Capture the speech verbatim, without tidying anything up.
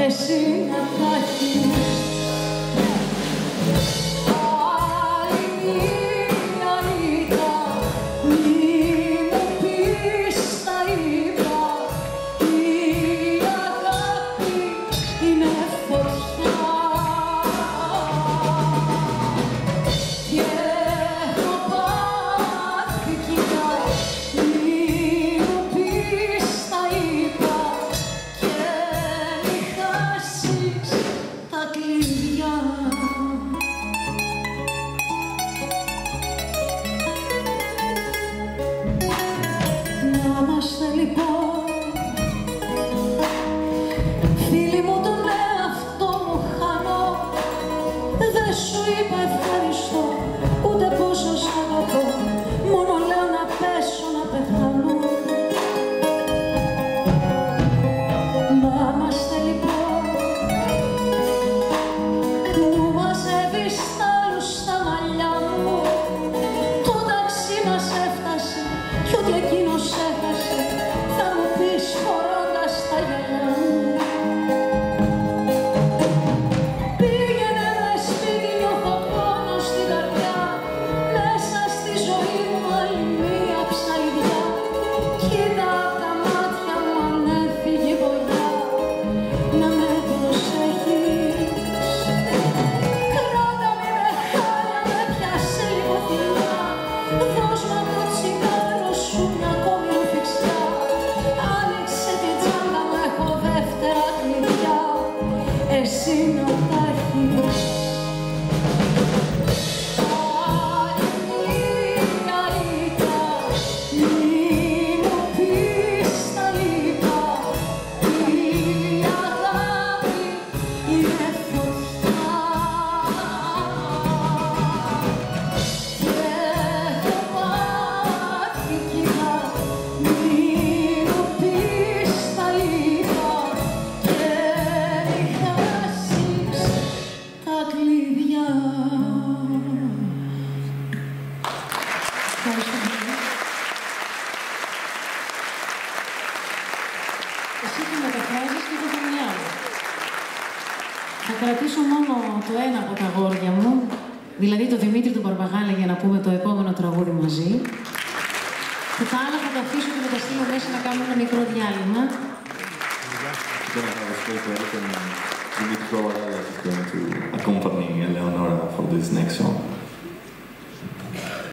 εσύ να τα έχεις. Φίλοι μου, τον εαυτό μου χάνω. Δεν σου είπα ευχαριστώ, ούτε πόσο σ' αγαπώ. Μόνο λέω να πέσω, να πεθάνω. Να είμαστε λοιπόν. Μου μαζεύεις τα άλλους στα μαλλιά μου. Το ταξί μας έφτασε κι ό,τι εκείνος έχασε θα μου πεις φορώντας τα γυαλιά μου. Πήγαινε με σπίτι, νιώθω πόνο στην καρδιά. Μέσα στη ζωή μου άλλη μία ψαλιδιά. Κοίτα απ' τα μάτια μου αν έφυγε η βολιά. Να με προσέχεις. Κράτα με με χάλια, με πιάσε λίγο θηλιά. Δώσ' μου από το τσιγάρο σου μια ακόμη ρουφιξιά. Άνοιξε τη τσάντα μου, έχω δεύτερα κλειδιά. Εσύ να τα έχεις. Αλήθεια ήταν, μη μου πεις τα λοιπά. Η αγάπη είναι φωτιά. Και έχω πάθει κοινά, μη μου πεις τα λοιπά. Και μη χάσεις τα κλειδιά. Ευχαριστώ πολύ. Εσύ τη μεταφράζεις και εγώ την άλλη. Θα κρατήσω μόνο το ένα από τα αγόρια μου, δηλαδή το Δημήτρη του Μπαρμπαγάλα, για να πούμε το επόμενο τραγούδι μαζί. Και τα άλλα θα τα αφήσω και θα τα στείλω μέσα να κάνουμε ένα μικρό διάλειμμα. Then I have a straight welcome. Dimitri Barbagala is going to accompany Eleonora for this next song.